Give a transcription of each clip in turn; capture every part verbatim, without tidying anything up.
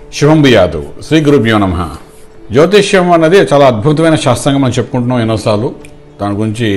శివంబు యాదవ్ శ్రీ గురుభ్యో నమః. జ్యోతిష్యం అన్నది చాలా అద్భుతమైన శాస్త్రంగా మనం చెప్పుకుంటున్నాం ఎన్నోసార్లు. దాని గురించి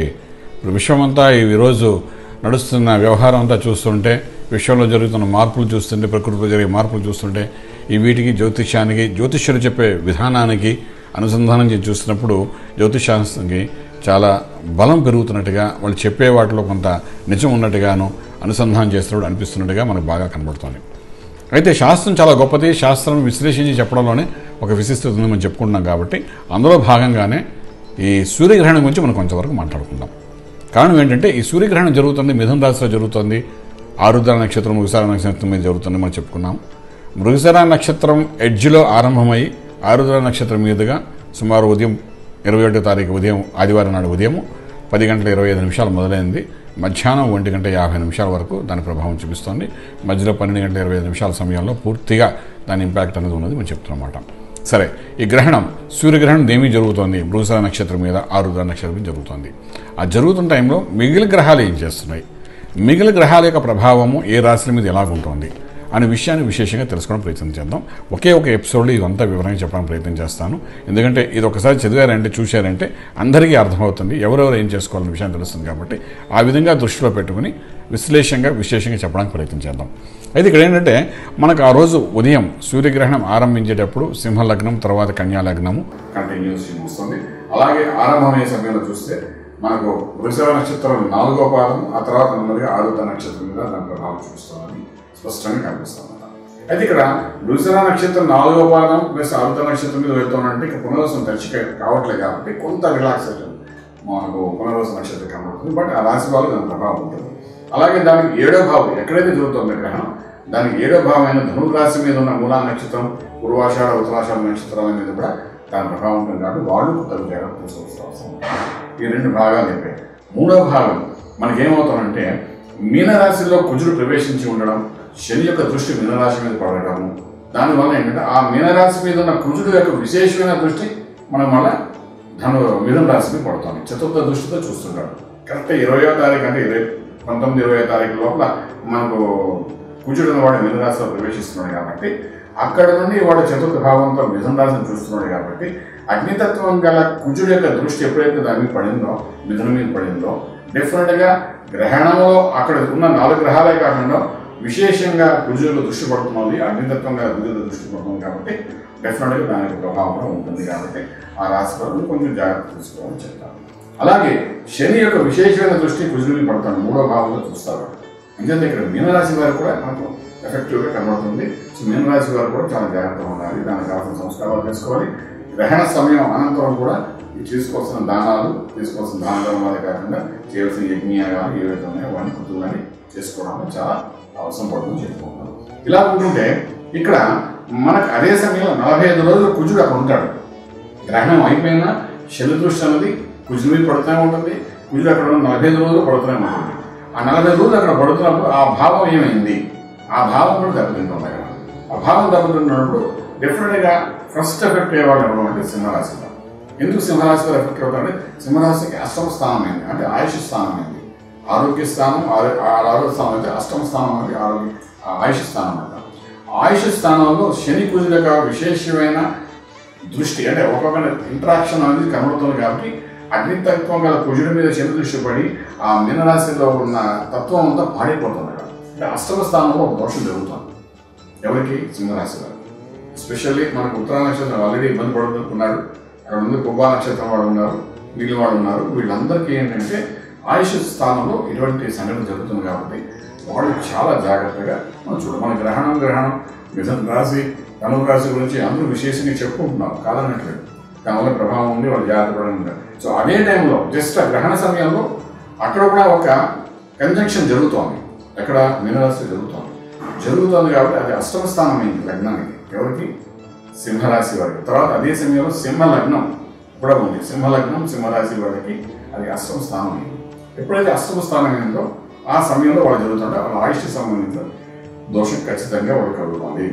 విశ్వమంతా ఈరోజు నడుస్తున్న వ్యవహారం అంతా చూస్తుంటే, విశ్వంలో జరుగుతున్న మార్పులు చూస్తుంటే, ప్రకృతిలో జరిగే మార్పులు చూస్తుంటే, ఈ వీటికి జ్యోతిష్యానికి, జ్యోతిష్యులు చెప్పే విధానానికి అనుసంధానం చేసి చూస్తున్నప్పుడు జ్యోతిషాస్త్రానికి చాలా బలం పెరుగుతున్నట్టుగా, వాళ్ళు చెప్పే వాటిలో కొంత నిజం ఉన్నట్టుగాను అనుసంధానం చేస్తున్నప్పుడు అనిపిస్తున్నట్టుగా మనకు బాగా కనబడుతుంది. అయితే శాస్త్రం చాలా గొప్పది. శాస్త్రం విశ్లేషించి చెప్పడంలోనే ఒక విశిష్టత ఉంది మనం చెప్పుకుంటున్నాం. కాబట్టి అందులో భాగంగానే ఈ సూర్యగ్రహణం గురించి మనం కొంతవరకు మాట్లాడుకుందాం. కారణం ఏంటంటే, ఈ సూర్యగ్రహణం జరుగుతుంది మిథున రాశిలో జరుగుతుంది. ఆరుద్ర నక్షత్రం, మృగశిర నక్షత్రం మీద జరుగుతుంది మనం చెప్పుకున్నాం. మృగశిర నక్షత్రం ఎడ్జ్లో ఆరంభమై ఆరుద్ర నక్షత్రం మీదుగా సుమారు ఉదయం ఇరవై ఒకటో తారీఖు ఉదయం ఆదివారం నాడు ఉదయం పది గంటల ఇరవై ఐదు నిమిషాలు మొదలైంది. మధ్యాహ్నం ఒంటి గంట యాభై నిమిషాల వరకు దాని ప్రభావం చూపిస్తుంది. మధ్యలో పన్నెండు గంటల ఇరవై ఐదు నిమిషాల సమయంలో పూర్తిగా దాని ఇంపాక్ట్ అనేది ఉన్నది మనం చెప్తున్నమాట. సరే, ఈ గ్రహణం సూర్యగ్రహణం దేమీ జరుగుతోంది మృగశిర నక్షత్రం మీద, ఆరుద్ర నక్షత్రం మీద జరుగుతుంది. ఆ జరుగుతున్న టైంలో మిగిలిన గ్రహాలు ఏం చేస్తున్నాయి, మిగిలిన గ్రహాల యొక్క ప్రభావము ఏ రాశుల మీద ఎలాగుంటుంది అనే విషయాన్ని విశేషంగా తెలుసుకోవడం ప్రయత్నం చేద్దాం. ఒకే ఒక ఎపిసోడ్లో ఇదంతా వివరంగా చెప్పడానికి ప్రయత్నం చేస్తాను. ఎందుకంటే ఇది ఒకసారి చదివారంటే, చూశారంటే అందరికీ అర్థమవుతుంది, ఎవరెవరు ఏం చేసుకోవాలనే విషయం తెలుస్తుంది. కాబట్టి ఆ విధంగా దృష్టిలో పెట్టుకుని విశ్లేషంగా విశేషంగా చెప్పడానికి ప్రయత్నం చేద్దాం. అయితే ఇక్కడ ఏంటంటే, మనకు ఆ రోజు ఉదయం సూర్యగ్రహణం ఆరంభించేటప్పుడు సింహలగ్నం, తర్వాత కన్యా లగ్నము కంటిన్యూస్ వస్తుంది. అలాగే ఆరంభమయ్యే సమయంలో చూస్తే మనకు వృషభ నక్షత్రం నాలుగో పాదం, ఆ తర్వాత నెమ్మదిగా ఆరుద్ర నక్షత్రం మీద దాని ప్రభావం చూపిస్తుందని స్పష్టంగా కనిపిస్తుందన్నమాట. అయితే ఇక్కడ వృషభ నక్షత్రం నాలుగో పాదం ప్లస్ ఆరుద్ర నక్షత్రం మీద వెళ్తామంటే ఇక పునర్వసం టచ్ కావట్లేదు. కాబట్టి కొంత రిలాక్సేషన్ మనకు పునర్వస నక్షత్రం కనబడుతుంది. బట్ ఆ రాశి వాళ్ళు దాని ప్రభావం ఉంటుంది. అలాగే దానికి ఏడో భావం ఎక్కడైతే జరుగుతుందో గ్రహణం, దానికి ఏడో భావం అయిన ధనుర్ రాశి మీద ఉన్న మూలా నక్షత్రం, పూర్వాషాఢ ఉత్తరాషాఢ నక్షత్రాల మీద కూడా దాని ప్రభావం ఉంటుంది. కాబట్టి వాళ్ళు కొత్త జాగ్రత్త తీసుకోవాల్సిన అవసరం. ఈ రెండు భాగాలు అయిపోయాయి. మూడో భాగం మనకేమవుతామంటే, మీనరాశిలో కుజుడు ప్రవేశించి ఉండడం, శని యొక్క దృష్టి మీనరాశి మీద పడటము, దానివల్ల ఏంటంటే ఆ మీనరాశి మీద ఉన్న కుజుడు యొక్క విశేషమైన దృష్టి మనం మళ్ళీ ధను మిథున రాశి మీద పడుతుంది. చతుర్థ దృష్టితో చూస్తుంటాడు. కరెక్ట్ ఇరవయో తారీఖు అంటే ఇరవై పంతొమ్మిది ఇరవై తారీఖు లోపల మనకు కుజుడు వాడు మిథున రాశిలో ప్రవేశిస్తున్నాడు. కాబట్టి అక్కడ నుండి వాడు చతుర్థ భావంతో మిథున రాశిని చూస్తున్నాడు. కాబట్టి అగ్నితత్వం గల కుజుడు యొక్క దృష్టి ఎప్పుడైతే దాని మీద పడిందో, మిథున మీద పడిందో, డెఫినెట్గా గ్రహణంలో అక్కడ ఉన్న నాలుగు గ్రహాలే కాకుండా విశేషంగా కుజుల దృష్టి పడుతున్నది, అగ్నితత్వంగా కుజుల దృష్టి పడుతుంది. కాబట్టి డెఫినెట్గా దానికి ప్రభావం కూడా ఉంటుంది. కాబట్టి ఆ రాశి వారు కొంచెం జాగ్రత్త తీసుకోవాలని చెప్తారు. అలాగే శని యొక్క విశేషమైన దృష్టి కుజుల మీద పడతాడు, మూడో భావంలో చూస్తారు. ఎందుకంటే ఇక్కడ మీనరాశి వారు కూడా మనకు ఎఫెక్టివ్గా కనబడుతుంది. సో మీనరాశి వారు కూడా చాలా జాగ్రత్తగా ఉండాలి, దానికి కావాల్సిన సంస్కారాలు చేసుకోవాలి. గ్రహణ సమయం అనంతరం కూడా తీసుకోవాల్సిన దానాలు, తీసుకోవాల్సిన దాన ధర్మాలే కాకుండా చేయాల్సిన యజ్ఞయాగాలు ఏవైతే ఉన్నాయో వాటిని కుటుంబాన్ని చేసుకోవడానికి చాలా అవసరం పడుతుంది చెప్పుకుంటాం. ఇలా ఉంటుంటే ఇక్కడ మనకు అదే సమయంలో నలభై ఐదు రోజులు కుజుడు అక్కడ ఉంటాడు. గ్రహణం అయిపోయినా శని దృష్టి అన్నది కుజుడు మీద పడుతూనే ఉంటుంది. కుజుడు అక్కడ నలభై ఐదు రోజులు పడుతూనే ఉంటుంది. ఆ నలభై ఐదు రోజులు అక్కడ పడుతున్నప్పుడు ఆ భావం ఏమైంది, ఆ భావం కూడా దెబ్బతింటుంది. అక్కడ ఆ భావం దెబ్బతింటున్నప్పుడు డెఫినెట్గా ఫస్ట్ ఎఫెక్ట్ అయ్యేవాడు ఎవరు అంటే సింహరాశి. ఎందుకు సింహరాశి వారు ఎఫెక్ట్ అవుతారంటే, సింహరాశికి అష్టమ స్థానం అయింది, అంటే ఆయుష్ స్థానం అయింది. ఆరోగ్య స్థానం, ఆరోగ్య స్థానం అయితే అష్టమ స్థానం అనేది ఆరోగ్య ఆయుష్ స్థానం అంట. ఆయుష్ స్థానంలో శని కుజుల యొక్క విశేషమైన దృష్టి, అంటే ఒక్కొక్క ఇంట్రాక్షన్ అనేది కనబడుతుంది. కాబట్టి అగ్నితత్వం గల కుజుడి మీద శని దృష్టి పడి ఆ మీనరాశిలో ఉన్న తత్వం అంతా పాడైపోతుంది. అక్కడ అంటే అష్టమ స్థానంలో ఒక దోషం జరుగుతుంది. ఎవరికి? సింహరాశి వారు. ఎస్పెషల్లీ మనకు ఉత్తరా నక్షత్రం ఆల్రెడీ ఇబ్బంది పడుతున్నాడు. అక్కడ ముందు కుంభా నక్షత్రం వాడు ఉన్నారు, మిగిలిన వాడు ఉన్నారు. వీళ్ళందరికీ ఏంటంటే ఆయుష్ స్థానంలో ఇటువంటి సంఘటన జరుగుతుంది. కాబట్టి వాళ్ళు చాలా జాగ్రత్తగా మనం చూడాలి. మన గ్రహణం గ్రహణం మిథున రాశి, ధనుసు రాశి గురించి అందరూ విశేషంగా చెప్పుకుంటున్నారు, కాదనట్లేదు. దానివల్ల ప్రభావం ఉంది, వాళ్ళు జాగ్రత్త పడి ఉంటారు. సో అదే టైంలో జస్ట్ ఆ గ్రహణ సమయంలో అక్కడ కూడా ఒక కంజంక్షన్ జరుగుతోంది. అక్కడ మీనరాశి జరుగుతోంది జరుగుతోంది కాబట్టి అది అష్టమ స్థానం అయింది లగ్నానికి. ఎవరికి? సింహరాశి వారికి. తర్వాత అదే సమయంలో సింహ లగ్నం కూడా ఉంది. సింహ లగ్నం సింహరాశి వారికి అది అష్టమ స్థానం అయింది. ఎప్పుడైతే అష్టమ స్థానం అయిందో ఆ సమయంలో వాళ్ళు జరుగుతుంటే వాళ్ళ ఆయుష్కి సంబంధించిన దోషం ఖచ్చితంగా వాళ్ళు కలుగుతుంది.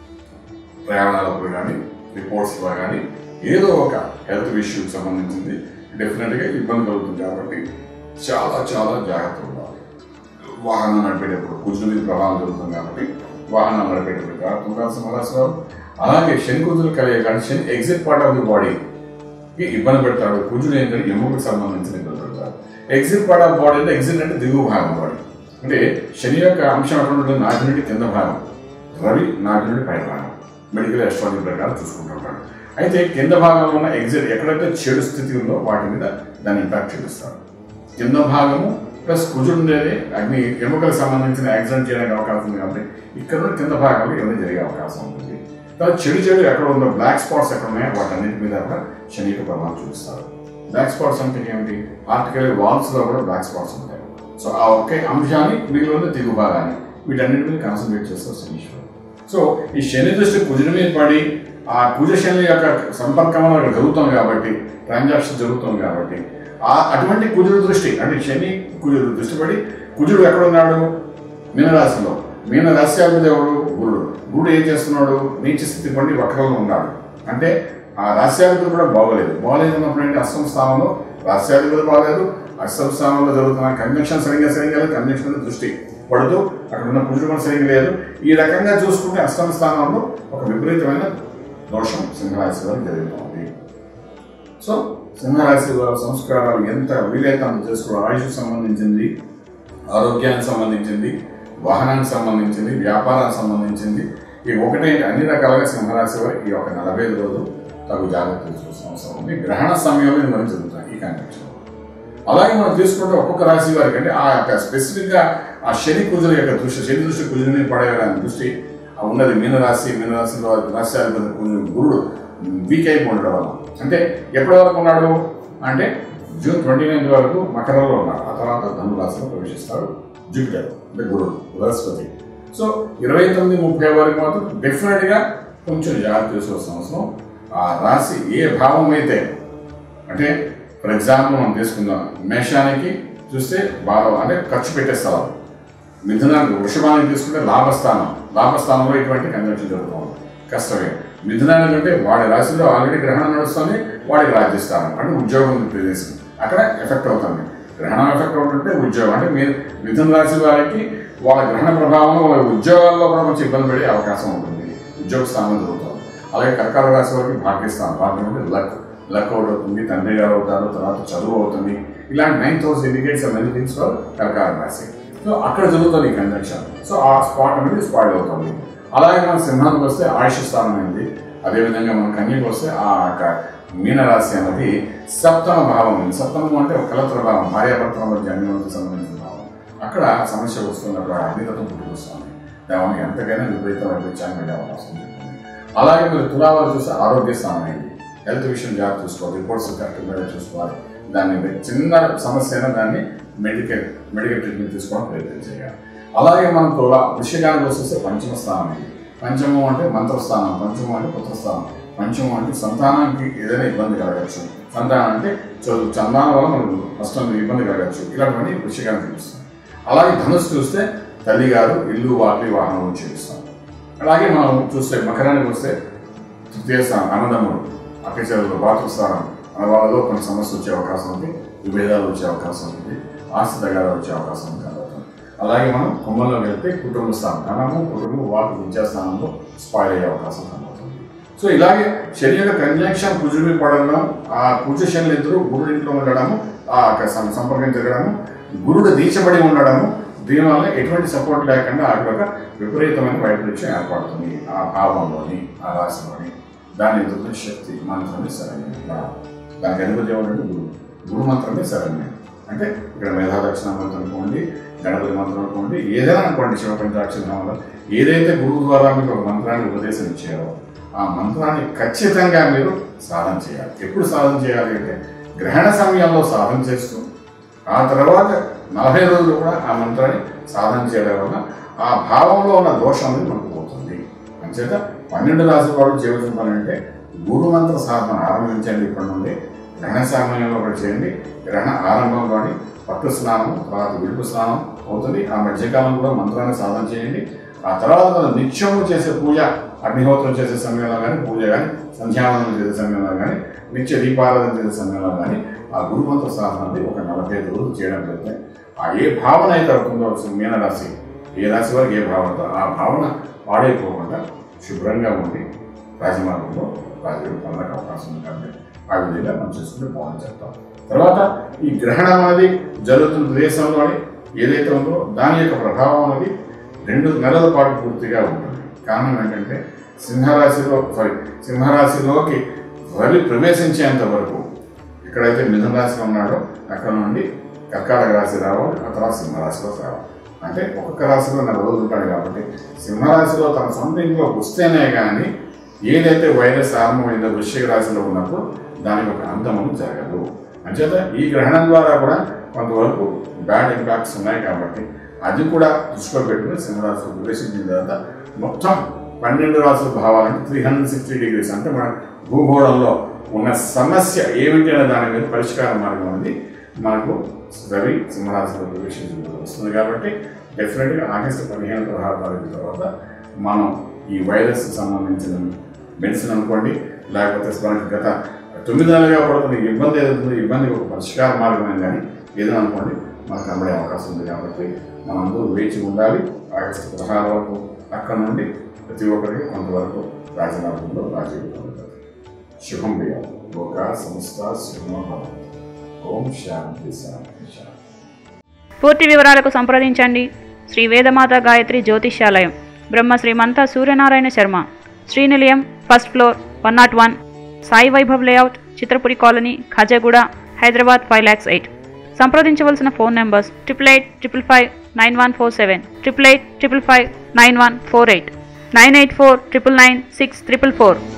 ప్రయాణాలప్పుడు కానీ, రిపోర్ట్స్లో కానీ ఏదో ఒక హెల్త్ ఇష్యూకి సంబంధించింది డెఫినెట్గా ఇబ్బంది కలుగుతుంది. కాబట్టి చాలా చాలా జాగ్రత్తగా ఉండాలి. వాహనం నడిపేటప్పుడు కుజుడి మీద ప్రభావం జరుగుతుంది. కాబట్టి వాహనాలు నడిపేటువంటి కారకం కాదు సింహరాశి వారు. అలాగే శని కుజులు కలిగే కానీ శని ఎగ్జిట్ పార్ట్ ఆఫ్ ది బాడీకి ఇబ్బంది పెడతాడు. కుజుడు ఏంటంటే ఎముకకు సంబంధించిన ఇబ్బంది పెడతాడు. ఎగ్జిట్ పార్ట్ ఆఫ్ బాడీ అంటే ఎగ్జిట్ అంటే దిగువ భాగం బాడీ. అంటే శని యొక్క అంశం అటువంటి నాటి నుండి కింద భాగం, రవి నాటి నుండి పై భాగం మెడికల్ అస్ట్రాలజీ ప్రకారం చూసుకుంటుంటాడు. అయితే కింద భాగంలో ఉన్న ఎగ్జిట్ ఎక్కడైతే చెడు స్థితి ఉందో వాటి మీద దాన్ని ఇంపాక్ట్ చూపిస్తారు. కింద భాగము ప్లస్ కుజుడు ఉండేది అగ్ని ఎముకలకు సంబంధించిన యాక్సిడెంట్ చేయడానికి అవకాశం ఉంది కాబట్టి ఇక్కడ కింద భాగంలో ఇవన్నీ జరిగే అవకాశం ఉంటుంది. తర్వాత చెడు చెడు ఎక్కడ ఉందో బ్లాక్ స్పాట్స్ ఎక్కడ ఉన్నాయో వాటన్నిటి మీద కూడా శని యొక్క ప్రభావం చూపిస్తారు. బ్లాక్ స్పాట్స్ అంటే ఏమిటి? ఆర్టికల్ వాల్స్లో కూడా బ్లాక్ స్పాట్స్ ఉంటాయి. సో ఆ ఒకే అంశాన్ని మిగిలిన దిగు భాగాన్ని వీటన్నిటి మీద కాన్సన్ట్రేట్ చేస్తారు శనీశ్వరుడు. సో ఈ శని దృష్టి కుజుడి మీద పడి ఆ కుజ శని యొక్క సంపర్కం అక్కడ జరుగుతుంది కాబట్టి ట్రాన్సాక్షన్ జరుగుతుంది కాబట్టి ఆ అటువంటి కుజుడు దృష్టి అంటే శని కుజుడు దృష్టి పడి కుజుడు ఎక్కడ ఉన్నాడు? మీనరాశిలో. మీన రాశ్యాధిపతి దేవుడు గురుడు. గురుడు ఏం చేస్తున్నాడు? నీచ స్థితి పడి వక్రంలో ఉన్నాడు. అంటే ఆ రాశ్యాధిపతి కూడా బాగోలేదు. బాగోలేదు అన్నప్పుడు ఏంటి? అష్టమ స్థానంలో రాశ్యాధిపతి బాగలేదు, అష్టమ స్థానంలో జరుగుతున్న కన్వెన్షన్ సరిగ్గా సరిగ్గా లేదు, కన్వెన్షన్ దృష్టి పడుతూ అక్కడ ఉన్న కుజుడు కూడా సరిగ్గా లేదు. ఈ రకంగా చూసుకుంటే అష్టమ స్థానంలో ఒక విపరీతమైన దోషం సింహరాశి వారికి జరుగుతుంది. సో సింహరాశి వారి సంస్కారాలు ఎంత వీలైతే అంత చేసుకోవడం, ఆయుష్ సంబంధించింది, ఆరోగ్యానికి సంబంధించింది, వాహనానికి సంబంధించింది, వ్యాపారానికి సంబంధించింది, ఈ ఒకటే అన్ని రకాలుగా సింహరాశి వారికి ఈ ఒక నలభై ఐదు రోజులు తగు జాగ్రత్తలు చూసిన అవసరం ఉంది. గ్రహణ సమయంలో మనం జరుగుతాయి ఈ కాంటాక్షన్. అలాగే మనం తీసుకుంటే ఒక్కొక్క రాశి వారికి అంటే ఆ యొక్క స్పెసిఫిక్గా ఆ శని కుజుల యొక్క దృష్టి, శని దృష్టి కుజుని పడేయడానికి దృష్టి ఉన్నది మీనరాశి. మీనరాశిలో రాశ్యాధిపతి గురుడు వీక్ అయిపోయి ఉండడం వల్ల అంటే ఎప్పటి వరకు ఉన్నాడు అంటే జూన్ ట్వంటీ నైన్త్ వరకు మకరంలో ఉన్నాడు. ఆ తర్వాత ధనురాశిలో ప్రవేశిస్తాడు జూపిటర్ అంటే గురుడు బృహస్పతి. సో ఇరవై తొమ్మిది ముప్పై వరకు మాత్రం డెఫినెట్గా కొంచెం జాగ్రత్త తీసుకోవాల్సిన అవసరం. ఆ రాశి ఏ భావం అయితే అంటే ఫర్ ఎగ్జాంపుల్ మనం తీసుకుందాం, మేషానికి చూస్తే బాగా అంటే ఖర్చు పెట్టే స్థలం, మిథునానికి వృషభానికి తీసుకుంటే లాభస్థానం, లాభస్థానంలో ఇటువంటి కన్వెన్షన్ జరుగుతుంది. కష్టమే. మిథునానికి అంటే వాడి రాశిలో ఆల్రెడీ గ్రహణం నడుస్తుంది, వాడికి రాజ్యస్థానం అంటే ఉద్యోగం ప్రదేశం అక్కడ ఎఫెక్ట్ అవుతుంది. గ్రహణం ఎఫెక్ట్ అవుతుంటే ఉద్యోగం అంటే మీరు మిథున రాశి వారికి వాళ్ళ గ్రహణ ప్రభావం వాళ్ళ ఉద్యోగాల్లో కూడా కొంచెం ఇబ్బంది పడే అవకాశం ఉంటుంది. ఉద్యోగ స్థానం జరుగుతుంది. అలాగే కర్కాటక రాశి వారికి భాగ్యస్థానం, భాగ్యం అంటే లక్ లక్ అవుట్ అవుతుంది, తండ్రి గారు అవుతారు, తర్వాత చదువు అవుతుంది. ఇలాంటి nine thousand indicates many things for కర్కాటక రాశి. సో అక్కడ జరుగుతుంది కన్వెన్షన్. సో ఆ స్పాట్ అనేది స్పాయిల్ అవుతుంది. అలాగే మన సింహానికి వస్తే ఆయుష్ స్థానం అయింది. అదేవిధంగా మన కన్యకు వస్తే ఆ యొక్క మీనరాశి అనేది సప్తమ భావం ఉంది. సప్తమం అంటే ఒక కలత్ర భావం, భార్యాభర్తల మధ్య అన్యోన్యతకు సంబంధించిన భావం. అక్కడ సమస్య వస్తున్నప్పుడు అధికతం పుట్టుకొస్తుంది. దానికి ఎంతకైనా విపరీతమైన విచారణ వెళ్ళే అవకాశం ఉంటుంది. అలాగే మీరు తులావారు చూస్తే ఆరోగ్య స్థానం అయింది. హెల్త్ విషయం జాగ్రత్త చూసుకోవాలి, రిపోర్ట్స్ కరెక్ట్గా చూసుకోవాలి. దాన్ని చిన్న సమస్య అయినా దాన్ని మెడికల్ మెడికల్ ట్రీట్మెంట్ తీసుకోవడం ప్రయత్నం చేయాలి. అలాగే మనం తులా వృషికానికి వస్తే పంచమ స్థానం అయింది. పంచమం అంటే మంత్రస్థానం, పంచమం అంటే పుత్రస్థానం, పంచమం అంటే సంతానానికి ఏదైనా ఇబ్బంది కలగచ్చు, సంతానం అంటే చదువు చందానం వల్ల మనకు నష్టం ఇబ్బంది కలగచ్చు. ఇలాంటివన్నీ వృషికానికి చూపిస్తాం. అలాగే ధనుసు చూస్తే తల్లిగారు ఇల్లు వాటి వాహనం చూపిస్తాం. అలాగే మనం చూస్తే మకరానికి వస్తే తృతీయ స్థానం అన్నదమ్ముడు, అక్కచెల్లెలు, భాతృస్థానం మన వాళ్ళలో కొన్ని సమస్యలు వచ్చే అవకాశం ఉంది, విభేదాలు వచ్చే అవకాశం ఉంది, ఆస్తి తగాదాలు వచ్చే అవకాశం ఉంది. అలాగే మనం కుంభంలోకి వెళ్తే కుటుంబ స్థానం, ధనము, కుటుంబం, వాటి విద్యాస్థానంలో స్పాయిల్ అయ్యే అవకాశం కనబడుతుంది. సో ఇలాగే శని యొక్క కంజంక్షన్ కుజుడి పడడం, ఆ కుజ శనులు ఇద్దరు గురుడు ఇంట్లో ఉండడము, ఆ సంపర్కం జరగడము, గురుడు దీచబడి ఉండడము, దీనివల్ల ఎటువంటి సపోర్ట్ లేకుండా అక్కడ ఒక విపరీతమైన వైపరీత్యం ఏర్పడుతుంది ఆ భావంలోని, ఆ రాశిలోని. దాని ఎదుర్కొనే శక్తి మంత్రమే సరైనది. దానికి అధిపతి ఎవరంటే గురువు. గురు మంత్రమే సరైనది. అంటే ఇక్కడ మేధాదక్షిణ మంత్రం అనుకోండి, గణపతి మంత్రం అనుకోండి, ఏదైనా అనుకోండి, శివపంచాక్షరం వల్ల ఏదైతే గురువు ద్వారా మీకు ఒక మంత్రాన్ని ఉపదేశం ఇచ్చారో ఆ మంత్రాన్ని ఖచ్చితంగా మీరు సాధన చేయాలి. ఎప్పుడు సాధన చేయాలి అంటే గ్రహణ సమయంలో సాధన చేస్తూ ఆ తర్వాత నలభై రోజులు కూడా ఆ మంత్రాన్ని సాధన చేయడం వల్ల ఆ భావంలో ఉన్న దోషం అనేది మనకు పోతుంది. అంచేత పన్నెండు రాశి వాడు చేయవలసిన పని అంటే గురు మంత్ర సాధన ఆరంభించండి. ఇప్పటి నుండి గ్రహణ సమయంలో కూడా చేయండి. గ్రహణ ఆరంభంలోని పట్టు స్నానం, తర్వాత విడుపు స్నానం అవుతుంది. ఆ మధ్యకాలం కూడా మంత్రాన్ని సాధన చేయండి. ఆ తర్వాత నిత్యము చేసే పూజ, అగ్నిహోత్రం చేసే సమయంలో కానీ, పూజ కానీ, సంధ్యావందనం చేసే సమయంలో కానీ, నిత్య దీపారాధన చేసే సమయంలో కానీ ఆ గురుమంత్ర సాధనది ఒక నలభై ఐదు రోజులు చేయడం జరిగితే ఆ ఏ భావన అయితే అవుతుందో మీనరాశి, ఏ రాశి వారికి ఏ భావన ఆ భావన పాడైపోకుండా శుభ్రంగా ఉండి రాజమార్గంలో రాజులు పొందడానికి అవకాశం ఉంది కాబట్టి ఆ విధంగా మనం చేసుకుంటే బాగుంది చెప్తాం. తర్వాత ఈ గ్రహణం అనేది జరుగుతున్న ప్రదేశంలోనే ఏదైతే ఉందో దాని యొక్క ప్రభావం అనేది రెండు నెలల పాటు పూర్తిగా ఉంటుంది. కారణం ఏంటంటే సింహరాశిలో సారీ సింహరాశిలోకి రవి ప్రవేశించేంత వరకు ఎక్కడైతే మిథున రాశిలో ఉన్నాడో అక్కడ నుండి కర్కాటక రాశి రావాలి, ఆ తర్వాత సింహరాశిలో రావాలి. అంటే ఒక్కొక్క రాశిలో నెల రోజులు ఉంటాడు కాబట్టి సింహరాశిలో తన సొంత ఇంట్లో వస్తేనే కానీ ఏదైతే వైరస్ ఆరంభమైందో వృశ్చిక రాశిలో ఉన్నప్పుడు దానికి ఒక అంతము జరగదు. అంచేత ఈ గ్రహణం ద్వారా కూడా కొంతవరకు బ్యాడ్ ఇంపాక్ట్స్ ఉన్నాయి కాబట్టి అది కూడా దృష్టిలో పెట్టుకుని సింహరాశిలో ప్రవేశించిన తర్వాత మొత్తం పన్నెండు రాశుల భావాలంటే త్రీ హండ్రెడ్ సిక్స్టీ డిగ్రీస్ అంటే మన భూగోళంలో ఉన్న సమస్య ఏమిటి అనే దాని మీద పరిష్కార మార్గం అనేది మనకు రవి సింహరాశిలో ప్రవేశించడం వస్తుంది. కాబట్టి డెఫినెట్గా ఆగస్టు పదిహేను పదహారు తారీఖు తర్వాత మనం ఈ వైరస్కి సంబంధించిన మెడిసిన్ అనుకోండి, లేకపోతే మనకి గత తొమ్మిది నెలలుగా పడుతున్న ఇబ్బంది ఏదైతుందో ఇబ్బంది ఒక పరిష్కార మార్గమే కానీ ఏదైనా అనుకోండి మనకు కనబడే అవకాశం ఉంది. కాబట్టి మనందరూ వేచి ఉండాలి. ఆగస్టు పదహారు వరకు అక్కడ నుండి ప్రతి ఒక్కరికి కొంతవరకు రాజమార్గంలో రాజీవ్ పొందుతారు. శుభం ప్రియ లోక సంస్థ శుభం. ఓం శాంతి శాంతి శాంతి. పూర్తి వివరాలకు సంప్రదించండి Shri Vedamata Gayatri Jyotishyalayam, Brahma Srimanta Suryanarayana Sharma, Srinilayam, first floor, one naught one, Sai Vaibhav layout, Chitrapuri colony, Khajaguda, Hyderabad five lakhs eight. సంప్రదించవలసిన phone numbers triple eight triple five nine one four seven, triple eight triple five nine one four eight, nine eight four triple nine six triple four.